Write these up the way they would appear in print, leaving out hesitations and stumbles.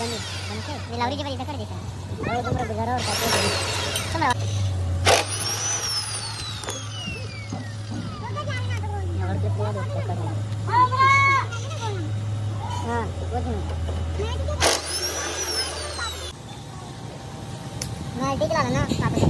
बनी बनके मी लावरीच्या बाई इकडे दिसा अरे तुमरा घरावर टाकले तुम्हाला यावर ते पुरा दोस्त करणार हां वजन नाही ठीक लागला ना कापड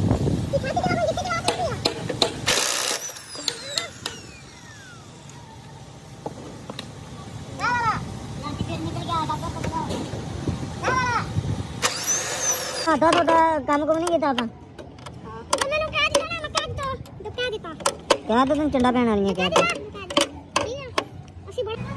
हाँ तो काम को नहीं किया अपन मैंने कह दिया ना मैं कह देता क्या तो तुम चंडा पहना रही है क्या ऐसी बड़ी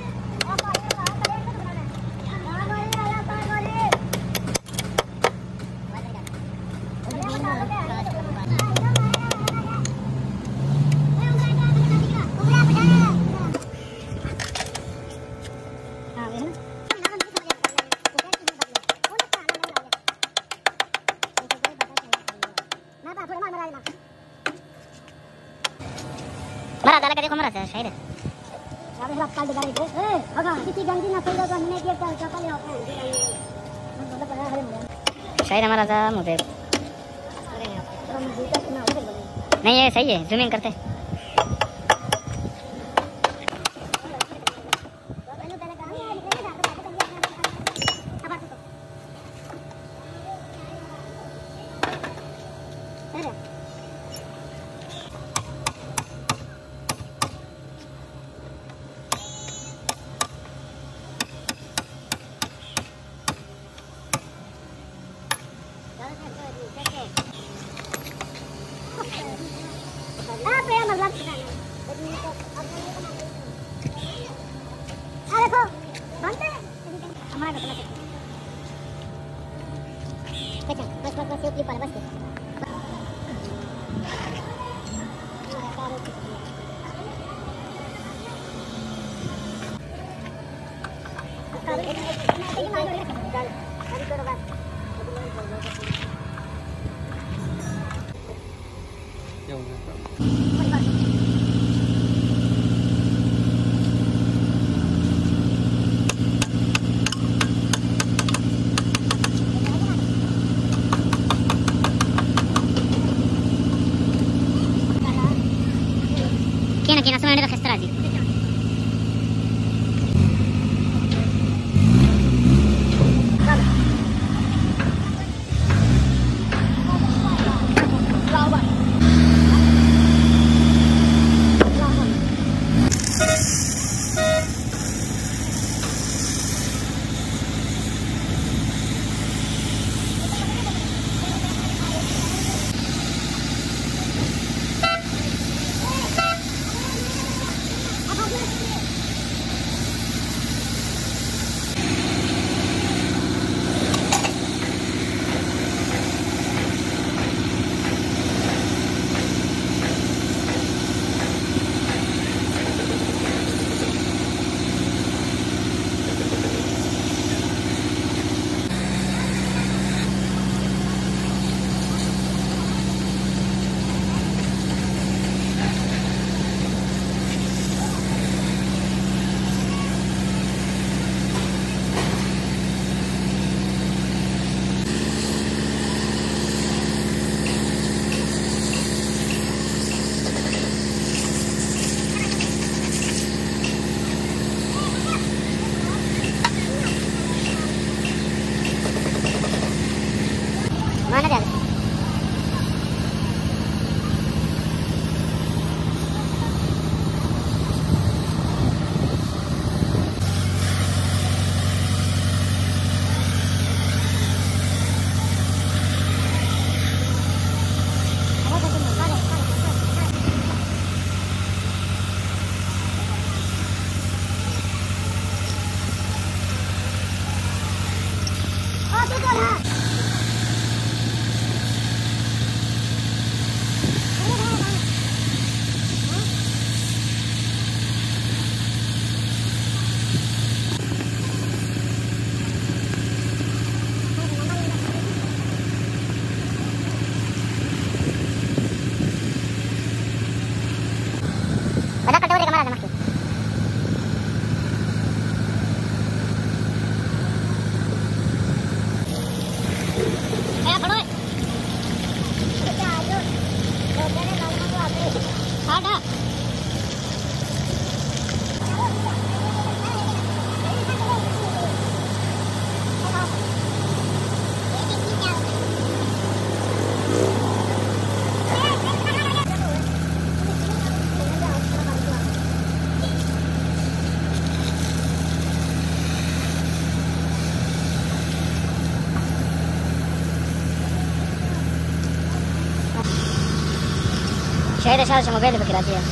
मरा दाला कधी कोमरा है शायद यार हम काल डाले थे ए अगा किसी गंदी ना फैला तो हमने किया क्या कल होता है मतलब पड़ा है शायद हमारा था मुझे नहीं ये सही है जूम इन करते Kena sebenarnya registrasi. شايله شارجه موبايلي بكراتيه.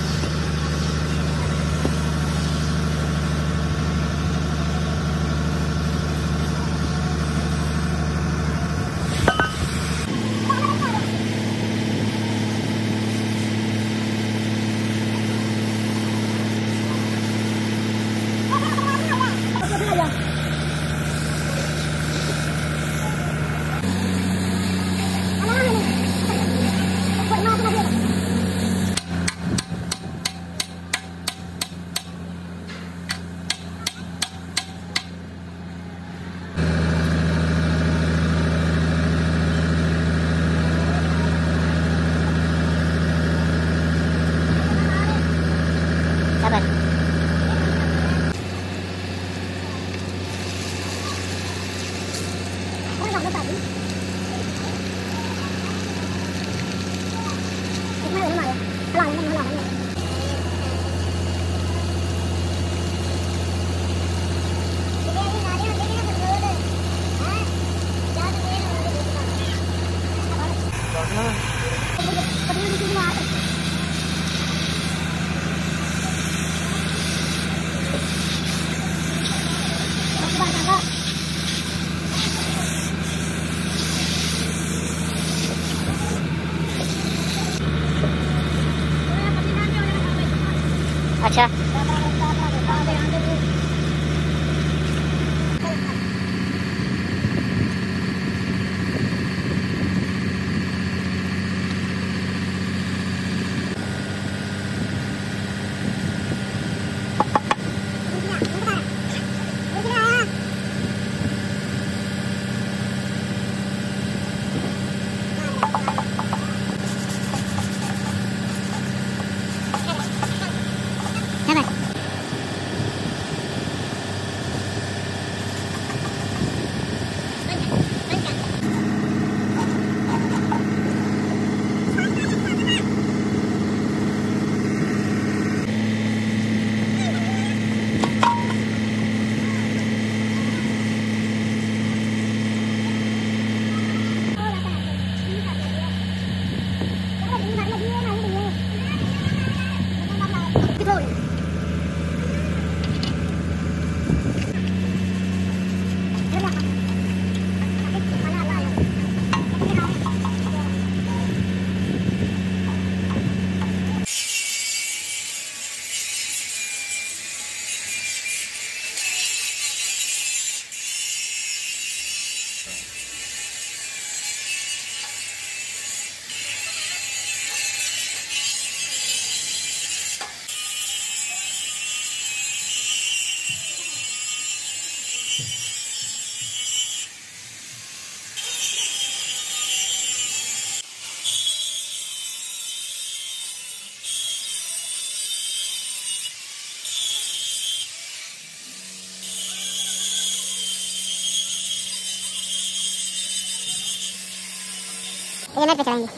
अच्छा ये नेट पे चलाएंगे।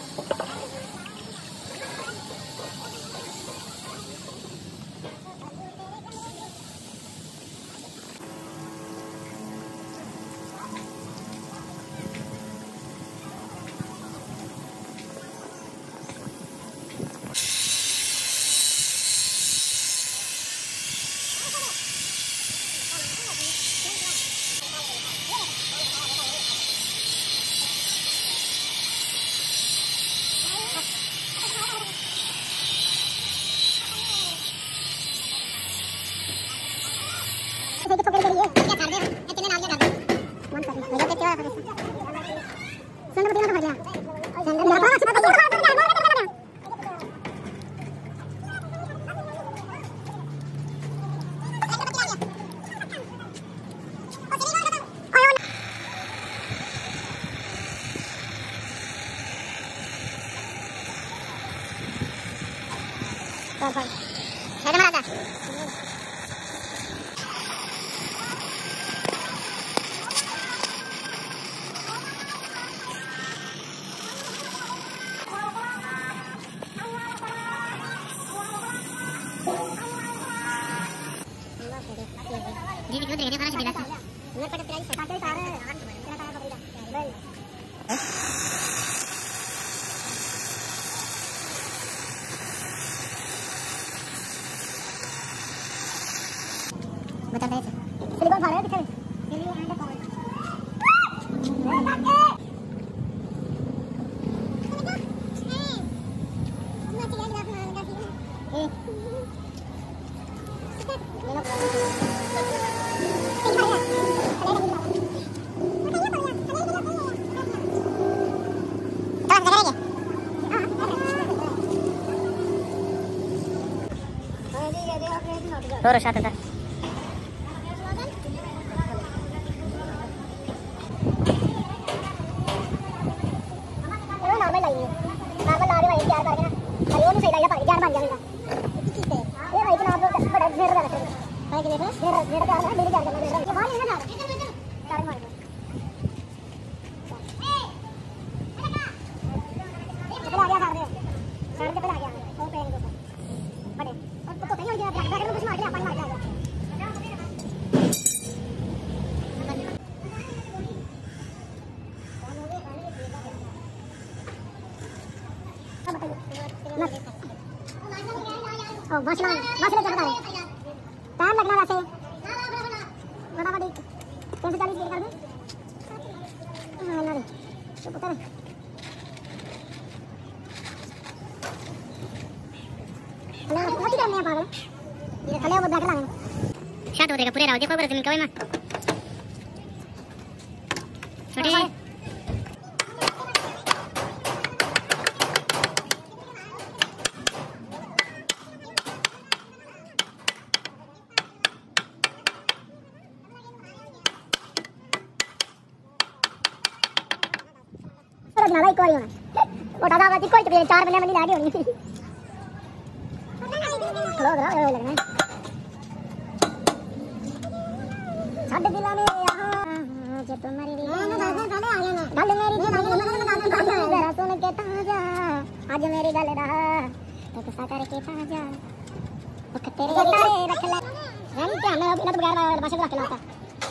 थोड़ा शाते था नॉर्मल लाइए नॉर्मल ला रहे भाई तैयार करके ना अरे वो नहीं सही लगेगा ज्ञान बन जाएगा ये भाई इतना आप बड़ा ढेर लगा रखे भाई के देखो ढेर क्या है मेरे क्या करना है ये बाहर नहीं ना चार मार चला गया साढ़े पे आ गया और पे बड़े और तो कहीं हो गया बैक में कुछ मार दिया अपन मार दिया बस बता रहे टाइम लगना वैसे बड़ा 340 कर दूं ना तो पता नहीं बहुत ही टाइम नहीं पागल ये खले वो बैक लाने शाट हो देगा पूरे राव देखो बस जमीन कवे में छोटी ना भाई कोई होना वो दादा बाती कोई तो 4 महीने में नहीं लागी होनी लोग रहा है लगना छाड़ दिला ने यहां जब तुम्हारी गल मेरी जरा सुन के ताजा आज मेरी गल रहा तो गुस्सा करके ताजा वो तेरे तारे रख ले हम क्या ना बिना बगैर भाषा रख लाता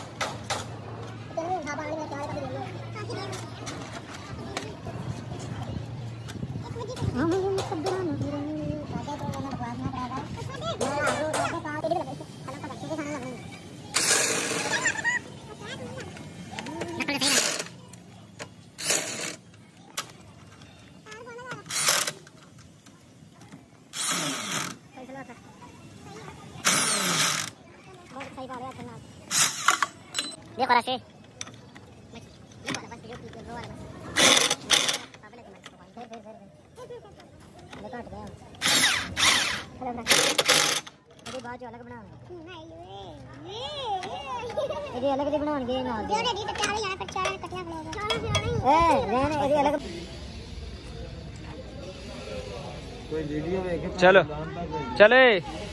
देखो राशि बाजू अलग बना ये अलग बनाएंगे ना अलग चलो चले।